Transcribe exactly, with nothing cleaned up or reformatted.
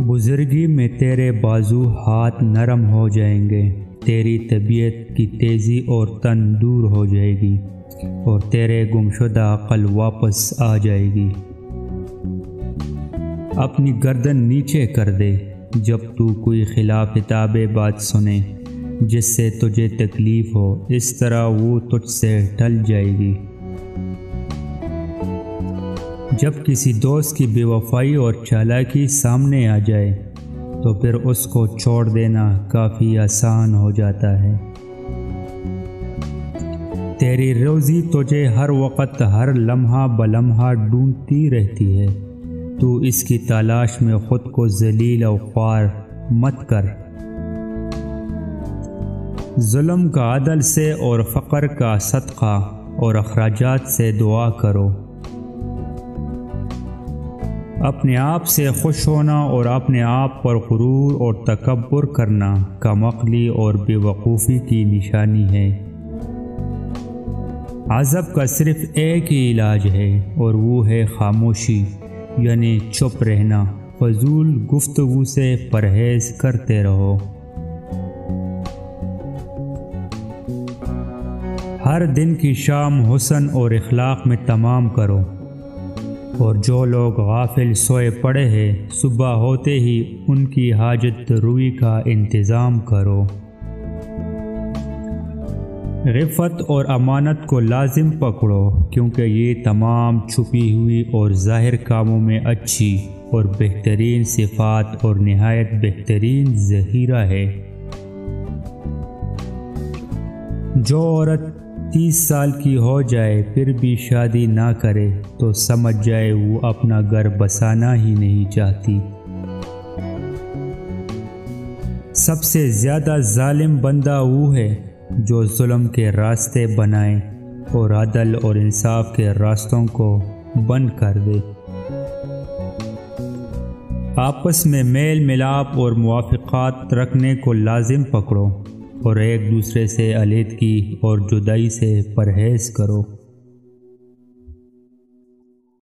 بزرگی میں تیرے بازو ہاتھ نرم ہو جائیں گے، تیری طبیعت کی تیزی اور تن دور ہو جائے گی اور تیرے گمشدہ عقل واپس آ جائے گی۔ اپنی گردن نیچے کر دے جب تو کوئی خلاف تاب بات سنے جس سے تجھے تکلیف ہو، اس طرح وہ تجھ سے ٹل جائے گی۔ جب کسی دوست کی بے وفائی اور چالاکی سامنے آ جائے تو پھر اس کو چھوڑ دینا کافی آسان ہو جاتا ہے۔ تیری روزی تجھے ہر وقت ہر لمحہ بلمحہ ڈھونڈتی رہتی ہے، تو اس کی تلاش میں خود کو ذلیل و خوار مت کر۔ ظلم کا عدل سے اور فقر کا صدقہ اور اخراجات سے دعا کرو۔ اپنے آپ سے خوش ہونا اور اپنے آپ پر غرور اور تکبر کرنا کم عقلی اور بے وقوفی کی نشانی ہے۔ عذاب کا صرف ایک ہی علاج ہے اور وہ ہے خاموشی، یعنی چپ رہنا۔ فضول گفتگو سے پرہیز کرتے رہو۔ ہر دن کی شام حسن اور اخلاق میں تمام کرو، اور جو لوگ غافل سوئے پڑے ہیں صبح ہوتے ہی ان کی حاجت روئی کا انتظام کرو۔ عفت اور امانت کو لازم پکڑو، کیونکہ یہ تمام چھپی ہوئی اور ظاہر کاموں میں اچھی اور بہترین صفات اور نہایت بہترین ذخیرہ ہے۔ جو عورت تیس سال کی ہو جائے پھر بھی شادی نہ کرے تو سمجھ جائے وہ اپنا گھر بسانا ہی نہیں چاہتی۔ سب سے زیادہ ظالم بندہ وہ ہے جو ظلم کے راستے بنائے اور عدل اور انصاف کے راستوں کو بند کر دے۔ آپس میں میل ملاپ اور موافقات رکھنے کو لازم پکڑو، اور ایک دوسرے سے علیحدگی اور جدائی سے پرہیز کرو۔